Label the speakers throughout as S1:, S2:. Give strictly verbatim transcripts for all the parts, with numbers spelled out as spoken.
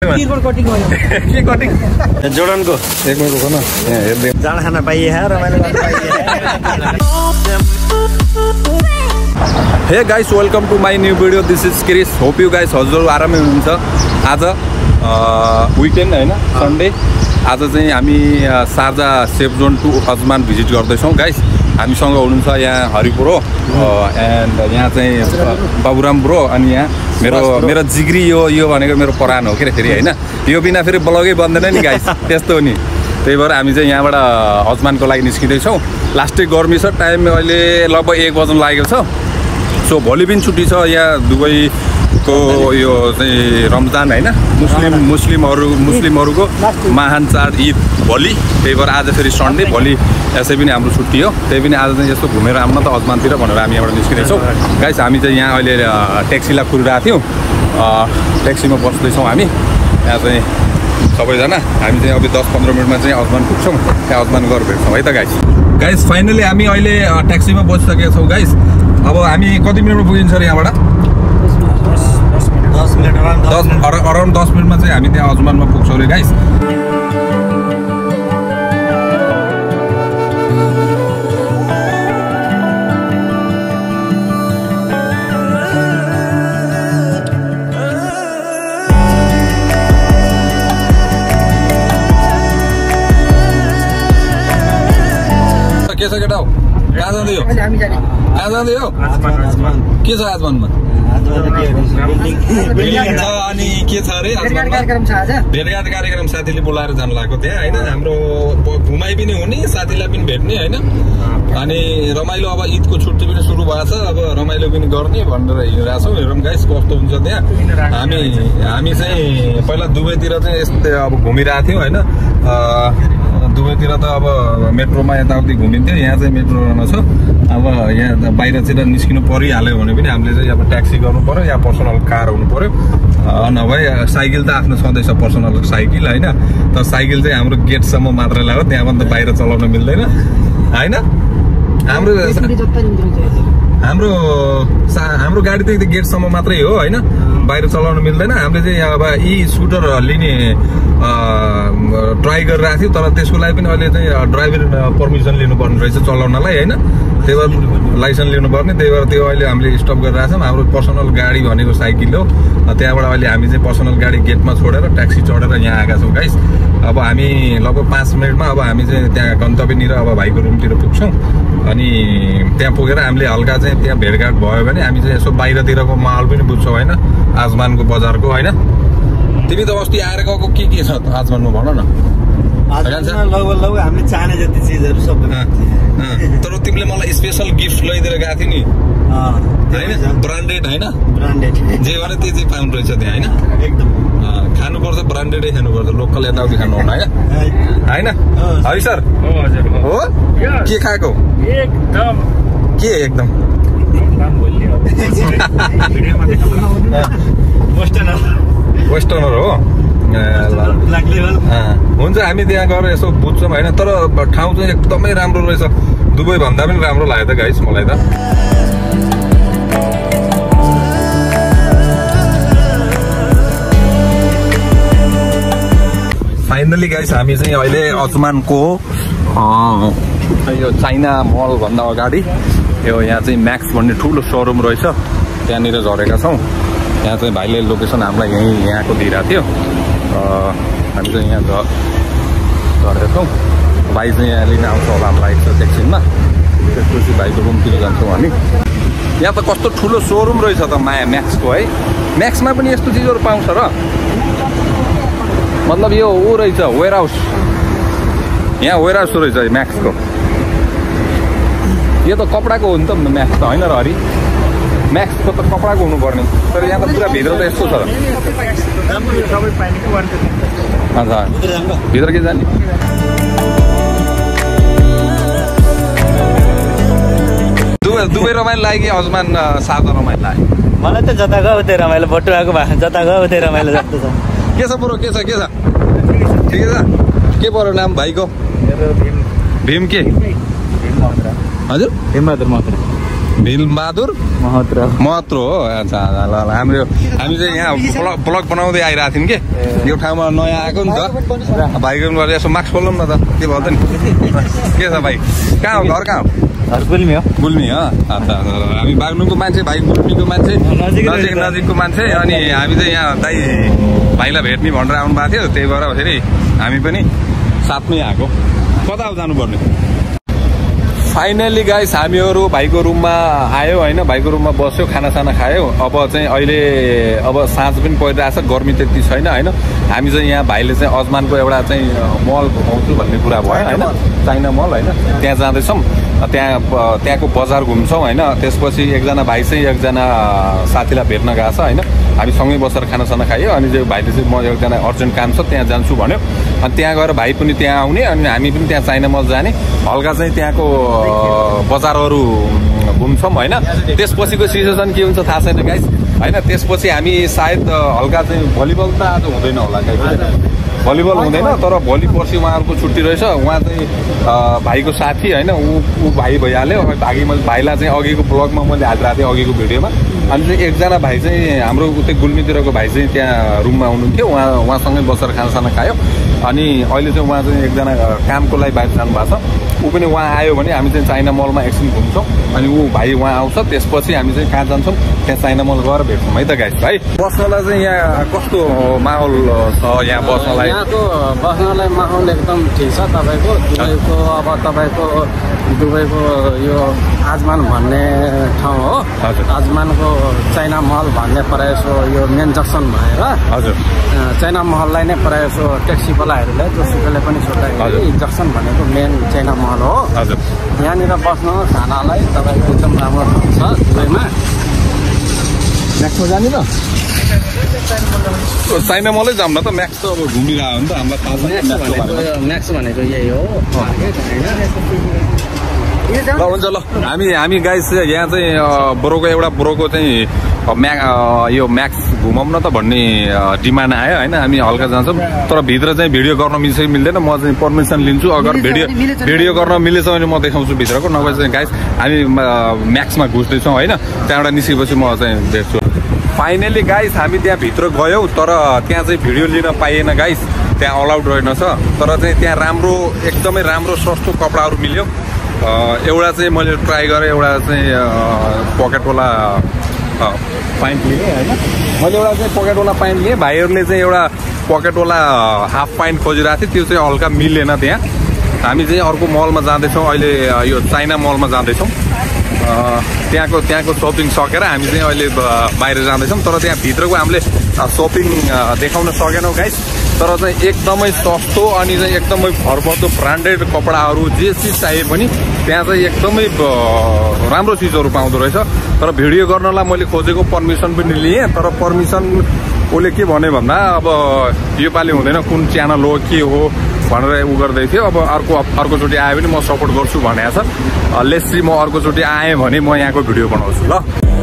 S1: कटिङमा के कटिङ
S2: जोर्डनको
S1: एक मिनट रुक न यहाँ हेर्दै
S2: जाँड खान पाइए रमाइलो गर्न पाइए।
S1: Hey guys welcome to my new video this is Chris hope you guys हजुर आरामै हुनुहुन्छ। आज विकेन्ड होइन सन्डे आज चाहिँ हामी Sharjah safe zone to Ajman visit गर्दैछौँ गाइस। हामीसँग हुनुहुन्छ यहाँ हरि ब्रो एन्ड यहाँ चाहिँ बाबुराम ब्रो अनि यहाँ मेरो मेरो जिग्री यो यो भनेको मेरो परान हो के फेरि होइन यो बिना फेरि ब्लगै बन्दैन नि गाइस त्यस्तो हो नि। त्यही भएर हामी चाहिँ यहाँबाट अजमानको लागि निस्किँदैछौँ। लास्टै गर्मी छ टाइम अहिले लगभग एक बज्न लागेको छ। सो भोलि पनि छुट्टी छ यहाँ दुबईको यो चाहिँ रमजान होइन मुस्लिम मुस्लिमहरू मुस्लिमहरूको महान चाड ईद भोलि। त्यही भएर आज फेरि सन्डे भोलि यसै पनि हाम्रो छुट्टी हो। त्यही पनि आज चाहिँ यस्तो घुमेर आउन त अजमानतिर भनेर हामी यहाँबाट निस्किँदैछौँ गाइस। हामी चाहिँ यहाँ अहिले ट्याक्सीलाई कुरिरहेको थियौँ ट्याक्सीमा बस्दैछौँ हामी यहाँ चाहिँ सबैजना। हामी चाहिँ अब दस पन्ध्र मिनटमा चाहिँ अजमान पुग्छौँ त्यहाँ अजमान गएर भेट्छौँ है त गाइस। गाइस फाइनली हामी अहिले ट्याक्सीमा बसिसकेका छौँ गाइस। अब हामी कति मिनटमा पुगिन्छ अरे यहाँबाट
S2: दस मिनट
S1: दस अराउन्ड दस मिनटमा चाहिँ हामी त्यहाँ अजमानमा पुग्छौँ अरे गाइस। के छ केटा हो कहाँ जाँदै हो कहाँ जाँदै हो के छ आजमानमा अनि के छ अरे भेटघाट कार्यक्रम साथीले बोलाएर जानु लागेको त्यहाँ होइन। हाम्रो घुमाइ पनि हुने साथीलाई पनि भेट्ने होइन अनि रमाइलो अब ईदको छुट्टी पनि सुरु भएको छ अब रमाइलो पनि गर्ने भनेर हिँडिरहेको छौँ। हेरौँ गाइस कस्तो हुन्छ त्यहाँ। हामी हामी चाहिँ पहिला दुबईतिर चाहिँ यस्तै अब घुमिरहेको थियौँ होइन दुबईतिर त अब मेट्रोमा यताउति घुमिन्थ्यो यहाँ चाहिँ मेट्रो रहेछ। अब यहाँ बाहिरतिर निस्किनु परिहाल्यो भने पनि हामीले चाहिँ अब ट्याक्सी गर्नु पऱ्यो या पर्सनल कार हुनु पऱ्यो नभए साइकल त आफ्नो छँदैछ पर्सनल साइकल होइन। तर साइकल चाहिँ हाम्रो गेटसम्म मात्र लाग्यो त्यहाँबाट त बाहिर चलाउन मिल्दैन होइन। हाम्रो हाम्रो हाम्रो गाडी त गेटसम्म मात्रै हो होइन बाहिर चलाउन मिल्दैन। हामीले चाहिँ अब यी स्कुटर लिने ट्राई गरिरहेको थियो तर त्यसको लागि पनि अहिले चाहिँ ड्राइभर पर्मिसन लिनुपर्ने रहेछ चलाउनलाई होइन। त्यही भएर लाइसेन्स लिनुपर्ने त्यही भएर त्यो अहिले हामीले स्टप गरिरहेको छौँ। हाम्रो पर्सनल गाडी भनेको साइकल हो त्यहाँबाट अहिले हामी चाहिँ पर्सनल गाडी गेटमा छोडेर ट्याक्सी चढेर यहाँ आएका छौँ गाइस। अब हामी लगभग पाँच मिनटमा अब हामी चाहिँ त्यहाँ गन्तव्यनिर अब भाइको रुमतिर पुग्छौँ अनि त्यहाँ पुगेर हामीले हल्का चाहिँ त्यहाँ भेटघाट भयो भने हामी चाहिँ यसो बाहिरतिरको माहौल पनि बुझ्छौँ होइन आजमानको बजारको होइन। तिमी त अस्ति आएर गएको के के छ आजमानमा भन न।
S2: लगभग लगभग हामीले चाहने जति चिजहरू सब
S1: तर तिमीले मलाई स्पेसल गिफ्ट लैदिएर गएको थियो नि होइन ब्रान्डेड होइन
S2: ब्रान्डेड
S1: जे भने त्यो चाहिँ पाउनु रहेछ त्यहाँ होइन
S2: एकदम
S1: खानुपर्छ ब्रान्डेडै खानुपर्छ लोकल यताउति खानु हुन होइन होइन है सर हो के खाएको
S3: एकदम
S1: के एकदम वेस्टर्नर हो हुन्छ हामी त्यहाँ गएर यसो बुझ्छौँ होइन। तर ठाउँ चाहिँ एकदमै राम्रो रहेछ दुबई भन्दा पनि राम्रो लाग्यो त गाइस मलाई त। फाइनली गाइस हामी चाहिँ अहिले अजमानको यो चाइना मल भन्दा अगाडि यो यहाँ चाहिँ म्याक्स भन्ने ठुलो सोरुम रहेछ त्यहाँनिर झरेका छौँ। यहाँ चाहिँ भाइले लोकेसन हामीलाई यहीँ यहाँको दिइरहेको थियो हामी चाहिँ यहाँ झरेका छौँ। भाइ चाहिँ यहाँ लिन आउँछ होला हामीलाई एक एकछिनमा त्यसपछि भाइको रुमतिर जान्छौँ हामी। यहाँ त कस्तो ठुलो सोरुम रहेछ त माया म्याक्सको है म्याक्समा पनि यस्तो चिजहरू पाउँछ र मतलब यो ऊ रहेछ वेयर हाउस यहाँ वेयर हाउस रहेछ म्याक्सको। यो त कपडाको हो नि त म्याक्स त होइन र हरि म्याक्सको त कपडाको हुनुपर्ने तर यहाँ त पुरा भित्र त यस्तो छ हजुर भित्र के जाने दुबई दुबई रमाइलो लाग्यो कि अजमान सादा रमाइलो लाग्यो
S2: मलाई त जता गयो उतै रमाइलो बटुवाको भए जता गयो उतै रमाइलो जस्तो छ।
S1: के छ बरु के छ के छ ठिकै छ के पऱ्यो नाम भाइको
S2: मेरो भीम
S1: भीम के
S2: भीम महेन्द्र
S1: हजुर
S2: भीम बहादुर महेन्द्र
S1: भीलबहादुर
S2: महत्रो
S1: महत्रो हो। अच्छा ल ल हाम्रो हामी चाहिँ यहाँ ब्लग ब्लग बनाउँदै आइरहेको थियौँ कि यो ठाउँमा नयाँ आएको नि त भाइको पनि यसो मास्क खोल्नु न त के भयो त नि के छ भाइ कहाँ हो घर कहाँ हो
S2: गुल्मी हो
S1: गुल्मी हो अच्छा हामी बाग्लुङको मान्छे भाइ गुल्मीको मान्छे नजिक नजिकको मान्छे अनि हामी चाहिँ यहाँ दाइ भाइलाई भेट्ने भनेर आउनु भएको थियो त्यही भएर फेरि हामी पनि साथमै आएको कता हो जानुपर्ने फाइनली गाइस हामीहरू भाइको रुममा आयो होइन भाइको रुममा बस्यो खानासाना खायो अब चाहिँ अहिले अब साँझ पनि परिरहेछ गर्मी त्यति छैन होइन हामी चाहिँ यहाँ भाइले चाहिँ अजमानको एउटा चाहिँ मल घुमाउँछु भन्ने कुरा भयो होइन चाइना मल होइन त्यहाँ जाँदैछौँ त्यहाँ त्यहाँको बजार घुम्छौँ होइन त्यसपछि एकजना भाइ चाहिँ एकजना साथीलाई भेट्न गएको छ होइन हामी सँगै बसेर खानासाना खायो अनि चाहिँ भाइले चाहिँ म एकजना अर्जेन्ट काम छ त्यहाँ जान्छु भन्यो अनि त्यहाँ गएर भाइ पनि त्यहाँ आउने अनि हामी पनि त्यहाँ चाइना मल जाने हल्का चाहिँ त्यहाँको बजारहरू घुम्छौँ होइन त्यसपछिको सिचुएसन के हुन्छ थाहा छैन गाइस होइन त्यसपछि हामी सायद हल्का चाहिँ भलिबल त आज हुँदैन होला गाइस भलिबल हुँदैन तर भोलि पर्सि उहाँहरूको छुट्टी रहेछ उहाँ चाहिँ भाइको साथी होइन ऊ ऊ भाइ भइहाल्यो भागी मैले भाइलाई चाहिँ अघिको ब्लगमा मैले हालिरहेको थिएँ अघिको भिडियोमा अनि चाहिँ एकजना भाइ चाहिँ हाम्रो उतै गुल्मीतिरको भाइ चाहिँ त्यहाँ रुममा हुनुहुन्थ्यो उहाँ उहाँसँगै बसेर खानासाना खायो अनि अहिले चाहिँ उहाँ चाहिँ एकजना कामको लागि बाहिर जानु भएको छ ऊ पनि उहाँ आयो भने हामी चाहिँ चाइना मलमा एकछिन घुम्छौँ अनि ऊ भाइ उहाँ आउँछ त्यसपछि हामी चाहिँ कहाँ जान्छौँ त्यहाँ चाइना मल गएर भेट्छौँ है त गाइस भाइ बस्नलाई चाहिँ यहाँ कस्तो माहौल छ यहाँ बस्नलाई
S3: यहाँको बस्नलाई माहौल एकदम ठिक छ तपाईँको दुबईको अब तपाईँको दुबईको यो आजमान भन्ने ठाउँ हो आजमानको चाइना महल भन्ने प्रायः जसो यो मेन जक्सन भएर
S1: हजुर
S3: चाइना महललाई नै प्रायः जसो ट्याक्सीवालाहरूलाई जोसुकैले पनि सोद्धाखेरि जक्सन भनेको मेन चाइना महल हो
S1: हजुर
S3: यहाँनिर बस्न खानालाई तपाईँको एकदम राम्रो ठाउँ छ दुबईमा
S1: म्याक्समा जाने त चाइना मलै जाऊँ न त म्याक्स त अब घुमिरहेको हो नि त हामीलाई थाहा छ
S3: म्याक्स भनेको यही हो
S1: ल हुन्छ ल हामी हामी गाइस यहाँ चाहिँ ब्रोको एउटा ब्रोको चाहिँ म्या यो म्याक्स घुमाउँ न त भन्ने डिमान्ड आयो होइन हामी हल्का जान्छौँ तर भित्र चाहिँ भिडियो गर्न मिल्छ कि मिल्दैन म चाहिँ पर्मिसन लिन्छु अगर भिडियो भिडियो गर्न मिलेछ भने म देखाउँछु भित्रको नभए चाहिँ गाइस हामी म्याक्समा घुस्दैछौँ होइन त्यहाँबाट निस्केपछि म चाहिँ भेट्छु फाइनली गाइस हामी त्यहाँ भित्र गयौँ तर त्यहाँ चाहिँ भिडियो लिन पाइएन गाइस त्यहाँ अलाउड रहेनछ तर चाहिँ त्यहाँ राम्रो एकदमै राम्रो सस्तो कपडाहरू मिल्यो एउटा चाहिँ मैले ट्राई गरेँ एउटा चाहिँ पकेटवाला प्यान्ट लिएँ होइन मैले एउटा चाहिँ पकेटवाला प्यान्ट लिएँ भाइहरूले चाहिँ एउटा पकेटवाला हाफ प्यान्ट खोजिरहेको थियो त्यो चाहिँ हल्का मिलेन त्यहाँ हामी चाहिँ अर्को मलमा जाँदैछौँ अहिले यो चाइना मलमा जाँदैछौँ त्यहाँको त्यहाँको सपिङ सकेर हामी चाहिँ अहिले बाहिर जाँदैछौँ तर त्यहाँ भित्रको हामीले सपिङ देखाउन सकेनौँ गाइस तर चाहिँ एकदमै सस्तो अनि चाहिँ एकदमै भरपर्दो ब्रान्डेड कपडाहरू जे चिज चाहिए पनि त्यहाँ चाहिँ एकदमै राम्रो चिजहरू पाउँदो रहेछ तर भिडियो गर्नलाई मैले खोजेको पर्मिसन पनि लिएँ तर पर्मिसन उसले के भने भन्दा अब योपालि हुँदैन कुन च्यानल हो के हो भनेर उ गर्दै थियो अब अर्को अर्कोचोटि आयो भने म सपोर्ट गर्छु भनेको छ लेट्सी म अर्कोचोटि आएँ भने म यहाँको भिडियो बनाउँछु ल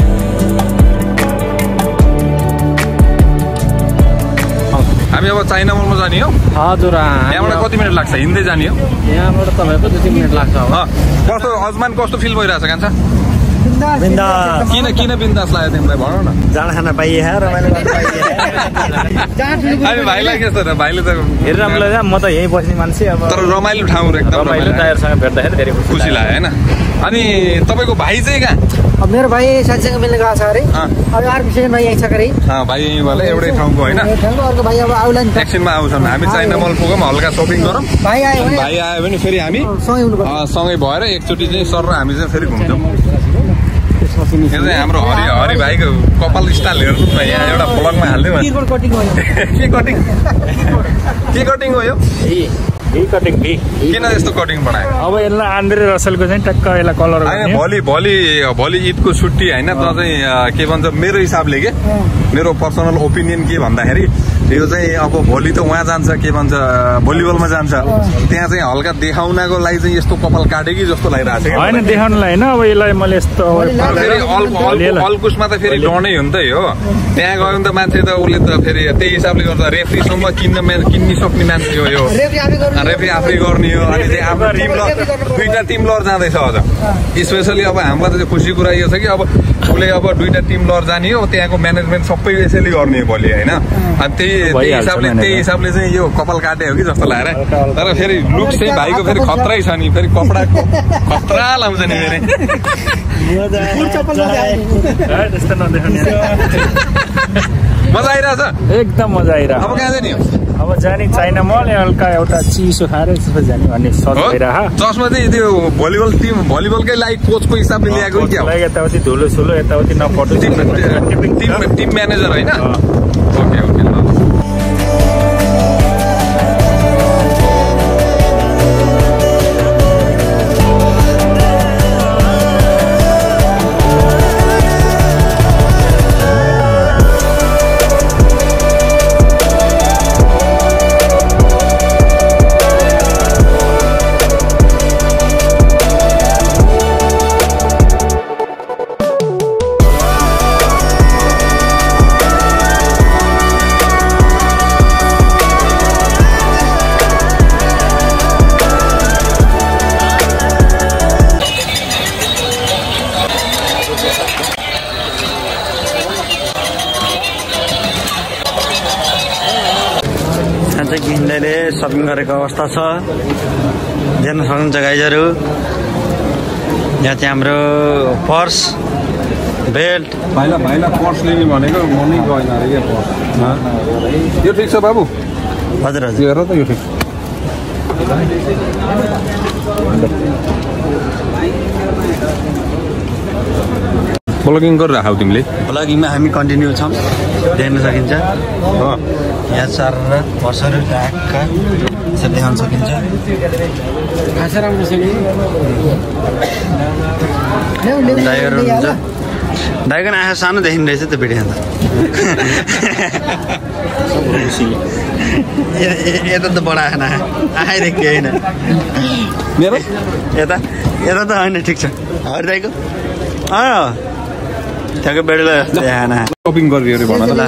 S1: हामी अब चाइना मलमा जाने हो
S3: हजुर
S1: यहाँबाट कति मिनट लाग्छ हिँड्दै जाने हो
S3: यहाँबाट तपाईँको दुई तिन मिनट लाग्छ
S1: कस्तो अजमान कस्तो फिल भइरहेछ कान्छा
S2: बिन्दास
S1: किन किन बिन्दास लाग्यो तिमीलाई भन न
S2: जाँड खान पाइए रमाइलो गर्न पाइए
S1: अहिले भाइलाई के छ त भाइले त
S2: हेरेर राम्रो लाग्यो म त यहीँ बस्ने मान्छे अब
S1: तर रमाइलो ठाउँ एकदम
S2: रमाइलो टायरसँग भेट्दाखेरि धेरै
S1: खुसी लाग्यो होइन अनि तपाईँको भाइ चाहिँ कहाँ
S3: अब मेरो भाइ साथीसँग मिल्ने गएको छ अरे अब अर्को सेकेन्ड भाइ यहीँ छ अरे
S1: भाइ यहीँबाट एउटै ठाउँको होइन
S3: अर्को भाइ अब आउला नि
S1: एकछिनमा आउँछन् हामी चाइना मल पुगौँ हल्का सपिङ गरौँ
S3: भाइ आयो भने
S1: भाइ आयो भने फेरि हामी
S3: सँगै हुनुपर्छ
S1: सँगै भएर एकचोटि चाहिँ सर र हामी चाहिँ फेरि घुम्छौँ यो चाहिँ हाम्रो हरि हरि भाइको कपाल स्टाइल हेर्नु न यहाँ एउटा ब्लगमा हालिदिउँ के कटिङ के कटिङ हो यो
S2: कटिङ भी
S1: किन यस्तो कटिङ बनायो
S2: अब यसलाई आन्द्रे रसलको चाहिँ टक्क यसलाई कलर
S1: होइन भोलि भोलि भोलि ईदको छुट्टी होइन त चाहिँ के भन्छ मेरो हिसाबले के मेरो पर्सनल ओपिनियन के भन्दाखेरि यो चाहिँ अब भोलि त उहाँ जान्छ के भन्छ भलिबलमा जान्छ त्यहाँ चाहिँ हल्का देखाउनको लागि चाहिँ यस्तो कपाल काटे कि जस्तो लागिरहेको छ
S2: होइन देखाउनलाई होइन अब यसलाई मैले यस्तो
S1: फेरि अल्कुसमा त फेरि डनै हो नि त हो त्यहाँ गयो भने त मान्छे त उसले त फेरि त्यही हिसाबले गर्दा रेफ्रीसम्म किन्न किन्नु सक्ने मान्छे हो यो रेफ्री आफै गर्ने हो अनि चाहिँ आफ्नो टिम ल दुईटा टिम लर जाँदैछ अझ स्पेसली अब हामीलाई त खुसी कुरा यो छ कि अब उसले अब दुईटा टिम लर जाने हो त्यहाँको म्यानेजमेन्ट सबै यसैले गर्ने हो भोलि होइन अनि त्यही त्यही हिसाबले त्यही हिसाबले चाहिँ यो कपाल काटे हो कि जस्तो लागेर तर फेरि लुक चाहिँ भाइको फेरि खतरै छ नि फेरि कपडाको खतरा लाउँछ नि फेरि मजा आइरहेछ
S2: एकदम मजा आइरहेछ
S1: अब कहाँ जाने हो
S2: अब जाने चाइना मल हल्का एउटा चिसो खाएर त्यसपछि जाने भन्ने सोच भइरहेछ
S1: जसमा चाहिँ त्यो भलिबल टिम भलिबलकै लागि कोचको हिसाबले ल्याएको क्या हो
S2: यताउति धुलो सुलो यताउति नपटो
S1: टिम टिम म्यानेजर होइन ओके ओके
S2: किन्नेले सपिङ गरेको अवस्था छ देख्न सक्नुहुन्छ गाइजहरू यहाँ चाहिँ हाम्रो पर्स बेल्ट
S1: भाइला भाइला पर्स लिने भनेको मनै गएन अरे क्या पर्स यो ठिक छ बाबु
S2: हजुर हजुर
S1: हेर त यो ठिक ब्लगिङ गरेर राखौ तिमीले
S2: ब्लगिङमा हामी कन्टिन्यू छौँ देख्न सकिन्छ यहाँ चार पर्सहरू ट्याक्का यसरी देखाउन सकिन्छ ड्राइभर हुनुहुन्छ ड्राइभर आँखा सानो देखिने रहेछ त्यो भिडियो यता त बडा आँखा आँखै देखि होइन
S1: मेरो
S2: यता यता त होइन ठिक छ हरिदाईको अँ त्यहाँको बेडा
S1: सपिङ गरिदियो अरे भन त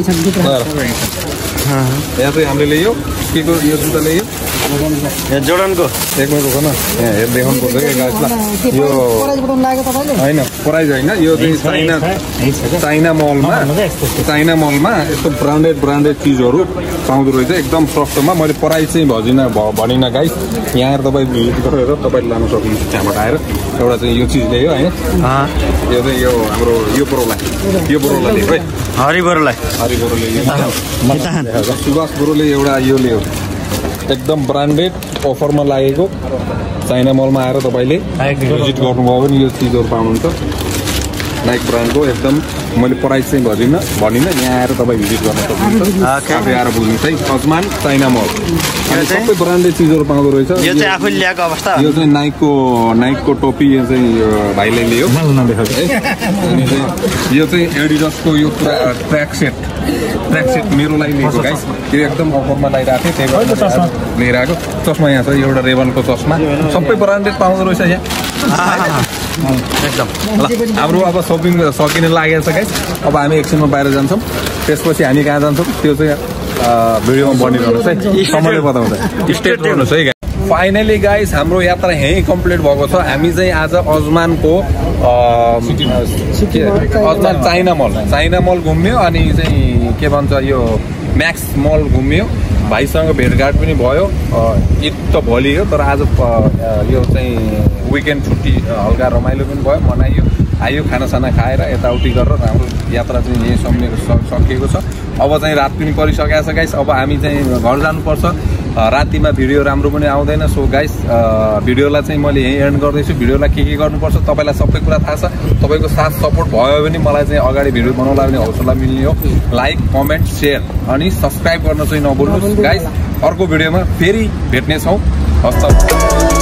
S1: यहाँ चाहिँ हामीले ल्यायो के को यो जुत्ता ल्यायो
S2: यहाँ जोर्डनको
S1: एक मिनट रोक न यहाँ हेर देखाउनु पर्छ क्या गाइजलाई यो होइन प्राइज होइन यो चाहिँ चाइना चाइना मलमा चाइना मलमा यस्तो ब्रान्डेड ब्रान्डेड चिजहरू पाउँदो रहेछ एकदम सस्तोमा मैले प्राइज चाहिँ भजिनँ भनिनँ गाइस यहाँ आएर तपाईँ भिजिट गरेर तपाईँले लानु सक्नुहुन्छ त्यहाँबाट आएर एउटा चाहिँ यो चिज ल्यायो होइन यो चाहिँ यो हाम्रो यो बरोलाई यो बरोलाई लिएको है
S2: हरि बरोलाई
S1: हरि बरोले सुभाष बरोले एउटा यो ल्यायो एकदम ब्रान्डेड अफरमा लागेको चाइना मलमा आएर तपाईँले भिजिट गर्नुभयो भने यो चिजहरू पाउनुहुन्छ नाइक ब्रान्डको एकदम मैले प्राइस चाहिँ भनिनँ भनिनँ यहाँ आएर तपाईँ भिजिट गर्न सक्नुहुन्छ आफै आएर बुझ्नुहोस् है अजमान चाइना मल सबै ब्रान्डेड चिजहरू पाउँदो रहेछ
S2: यो चाहिँ आफूले ल्याएको अवस्था
S1: यो चाहिँ नाइकको नाइकको टोपी यो चाहिँ भाइले लियो यो चाहिँ एडिडासको यो ट्र्याक सेट ट्र्याक सेट मेरो लागि लिएको गाइस यो एकदम अफरमा लगाइरहेको थिएँ त्यही भएर लिएर आएको चस्मा यहाँ छ एउटा रेबनको चस्मा सबै ब्रान्डेड पाउँदो रहेछ यहाँ एकदम ल हाम्रो अब सपिङ सकिन लागेको छ गाइस अब हामी एकछिनमा बाहिर जान्छौँ त्यसपछि हामी कहाँ जान्छौँ त्यो चाहिँ भिडियोमा बनिरहनुहोस् है समयले बताउँछ स्टेट गर्नुहोस् है फाइनली गाइस हाम्रो यात्रा यहीँ कम्प्लिट भएको छ हामी चाहिँ आज अजमानको Ajman China mall China mall घुम्यो अनि चाहिँ के भन्छ यो म्याक्स मल घुम्यो भाइसँग भेटघाट पनि भयो ईद त भोलि हो तर आज यो चाहिँ विकेन्ड छुट्टी हल्का रमाइलो पनि भयो मनाइयो आयो खानासाना खाएर यताउति गरेर हाम्रो यात्रा चाहिँ यहीँ सम्मिएको सकिएको छ अब चाहिँ रात पनि परिसकेको छ गाइस अब हामी चाहिँ घर जानुपर्छ रातिमा भिडियो राम्रो पनि आउँदैन सो गाइस भिडियोलाई चाहिँ मैले यहीँ एन्ड गर्दैछु भिडियोलाई के के गर्नुपर्छ तपाईँलाई सबै कुरा थाहा छ तपाईँको साथ सपोर्ट भयो भने मलाई चाहिँ अगाडि भिडियो बनाउनलाई पनि हौसला मिल्ने हो लाइक कमेन्ट सेयर अनि सब्सक्राइब गर्न चाहिँ नभुल्नुहोस् गाइस अर्को भिडियोमा फेरि भेट्नेछौँ हस्त